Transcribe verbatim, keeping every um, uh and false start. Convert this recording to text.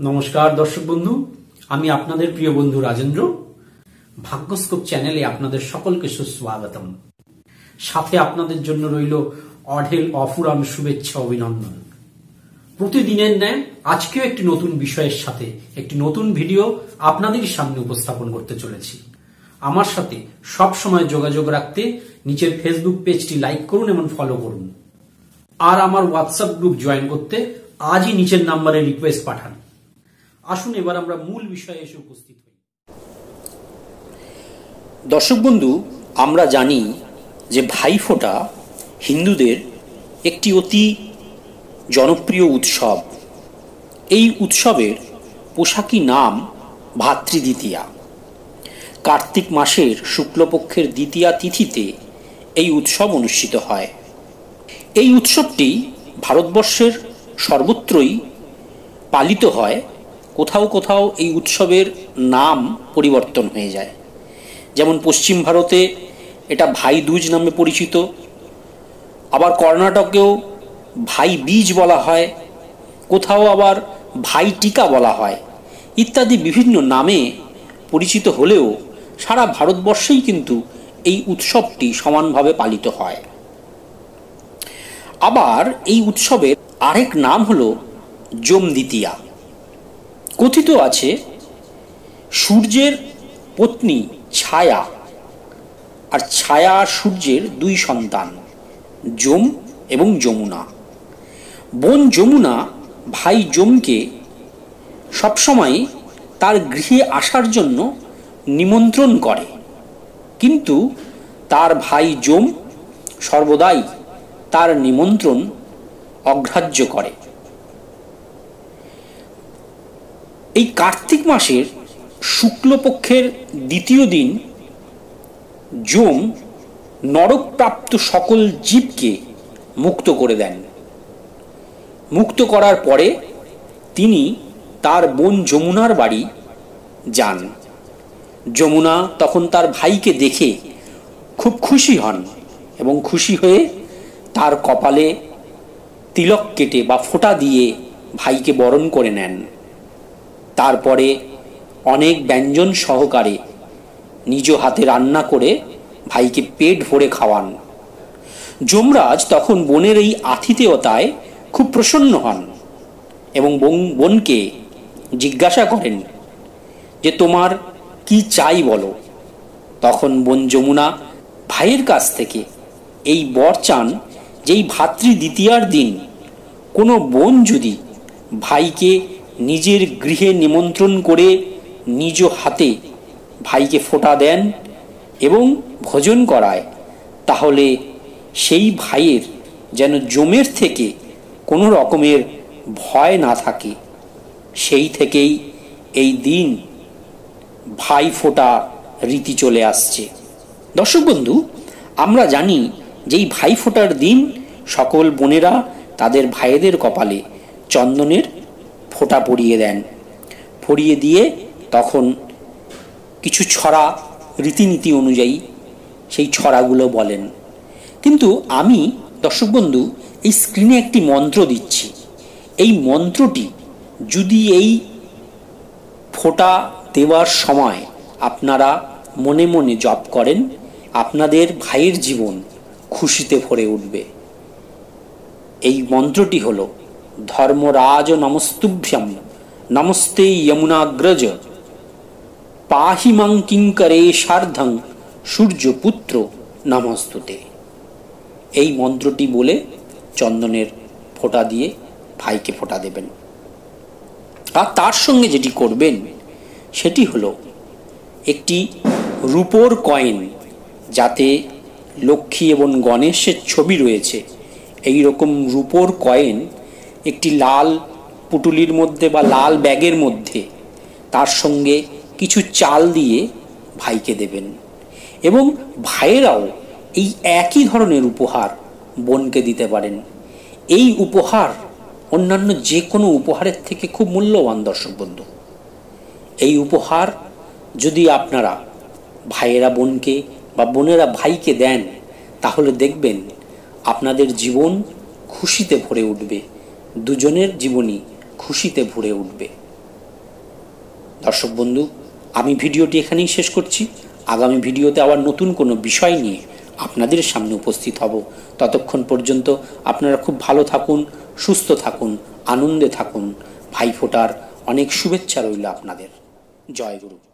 নমস্কার দর্শক বন্ধু, আমি আপনাদের প্রিয় বন্ধু রাজেন্দ্র। ভাগ্যস্কোপ চ্যানেলে আপনাদের সকলকে সুস্বাগতম। সাথে আপনাদের জন্য রইল অঢেল অফুরান শুভেচ্ছা অভিনন্দন। প্রতিদিনের ন্যায় আজকেও একটি নতুন বিষয়ের সাথে একটি নতুন ভিডিও আপনাদের সামনে উপস্থাপন করতে চলেছি। আমার সাথে সব সময় যোগাযোগ রাখতে নিচের ফেসবুক পেজটি লাইক করুন এবং ফলো করুন। আর আমার হোয়াটসঅ্যাপ গ্রুপ জয়েন করতে আজই নিচের নাম্বারে রিকোয়েস্ট পাঠান। আসুন এবার আমরা মূল বিষয়ে এসে উপস্থিত হই। দর্শক বন্ধু, আমরা জানি যে ভাইফোঁটা হিন্দুদের একটি অতি জনপ্রিয় উৎসব। এই উৎসবের পোশাকি নাম ভাতৃদ্বিতীয়া। কার্তিক মাসের শুক্লপক্ষের দ্বিতীয়া তিথিতে এই উৎসব অনুষ্ঠিত হয়। এই উৎসবটি ভারতবর্ষের সর্বত্রই পালিত হয়। কোথাও কোথাও এই উৎসবের নাম পরিবর্তন হয়ে যায়। যেমন পশ্চিম ভারতে এটা ভাই দুজ নামে পরিচিত, আবার কর্ণাটকেও ভাই বীজ বলা হয়, কোথাও আবার ভাই টিকা বলা হয়, ইত্যাদি বিভিন্ন নামে পরিচিত হলেও সারা ভারতবর্ষেই কিন্তু এই উৎসবটি সমানভাবে পালিত হয়। আবার এই উৎসবের আরেক নাম হলো যম দ্বিতীয়া। কথিত আছে সূর্যের পত্নী ছায়া আর ছায়া সূর্যের দুই সন্তান যম এবং যমুনা। বোন যমুনা ভাই যমকে সবসময় তার গৃহে আসার জন্য নিমন্ত্রণ করে, কিন্তু তার ভাই যম সর্বদাই তার নিমন্ত্রণ অগ্রাহ্য করে। এই কার্তিক মাসের শুক্লপক্ষের দ্বিতীয় দিন যম নরকপ্রাপ্ত সকল জীবকে মুক্ত করে দেন। মুক্ত করার পরে তিনি তার বোন যমুনার বাড়ি যান। যমুনা তখন তার ভাইকে দেখে খুব খুশি হন এবং খুশি হয়ে তার কপালে তিলক কেটে বা ফোঁটা দিয়ে ভাইকে বরণ করে নেন। তারপরে অনেক ব্যঞ্জন সহকারে নিজ হাতে রান্না করে ভাইকে পেট ভরে খাওয়ান। যমরাজ তখন বোনের এই আতিথেয়তায় খুব প্রসন্ন হন এবং বোনকে জিজ্ঞাসা করেন যে তোমার কি চাই বলো। তখন বোন যমুনা ভাইয়ের কাছ থেকে এই বর চান যে এই ভাতৃদ্বিতীয়ার দিন কোনো বোন যদি ভাইকে নিজের গৃহে নিমন্ত্রণ করে নিজ হাতে ভাইকে ফোঁটা দেন এবং ভোজন করায়, তাহলে সেই ভাইয়ের যেন যমের থেকে কোনো রকমের ভয় না থাকে। সেই থেকেই এই দিন ভাই ফোঁটা রীতি চলে আসছে। দর্শক বন্ধু, আমরা জানি যে এই ভাই ফোঁটার দিন সকল বোনেরা তাদের ভাইদের কপালে চন্দনের ফোঁটা পরিয়ে দেন। পরিয়ে দিয়ে তখন কিছু ছড়া রীতিনীতি অনুযায়ী সেই ছড়াগুলো বলেন। কিন্তু আমি দর্শক বন্ধু এই স্ক্রিনে একটি মন্ত্র দিচ্ছি। এই মন্ত্রটি যদি এই ফোঁটা দেওয়ার সময় আপনারা মনে মনে জপ করেন, আপনাদের ভাইয়ের জীবন খুশিতে ভরে উঠবে। এই মন্ত্রটি হলো ধর্মরাজ নমস্তুভ্যম নমস্তে যমুনাগ্রজ পাহি মাং কিঙ্করে সার্ধং সূর্যপুত্র নমস্তুতে। এই মন্ত্রটি বলে চন্দনের ফোঁটা দিয়ে ভাইকে ফোঁটা দেবেন। আর তার সঙ্গে যেটি করবেন সেটি হলো একটি রূপোর কয়েন, যাতে লক্ষ্মী এবং গণেশের ছবি রয়েছে, এই রকম রূপোর কয়েন একটি লাল পুটুলির মধ্যে বা লাল ব্যাগের মধ্যে তার সঙ্গে কিছু চাল দিয়ে ভাইকে দেবেন। এবং ভাইয়েরাও এই একই ধরনের উপহার বোনকে দিতে পারেন। এই উপহার অন্যান্য যে কোনো উপহারের থেকে খুব মূল্যবান। দর্শক বন্ধু, এই উপহার যদি আপনারা ভাইয়েরা বোনকে বা বোনেরা ভাইকে দেন, তাহলে দেখবেন আপনাদের জীবন খুশিতে ভরে উঠবে, দুজনের জীবনই খুশিতে ভরে উঠবে। দর্শক বন্ধু, আমি ভিডিওটি এখানেই শেষ করছি। আগামী ভিডিওতে আবার নতুন কোনো বিষয় নিয়ে আপনাদের সামনে উপস্থিত হব। ততক্ষণ পর্যন্ত আপনারা খুব ভালো থাকুন, সুস্থ থাকুন, আনন্দে থাকুন। ভাইফোঁটার অনেক শুভেচ্ছা রইল আপনাদের। জয় গুরু।